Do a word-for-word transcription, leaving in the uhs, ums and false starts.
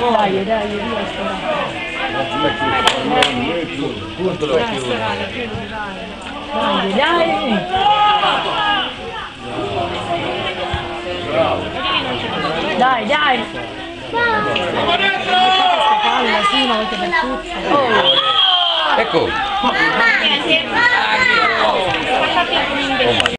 Dai, dai, riesco. Punto lo chiudo. Dai, dai. Dai, dai. Palla, sì, una volta per tutti. Ecco. Mamma mia, che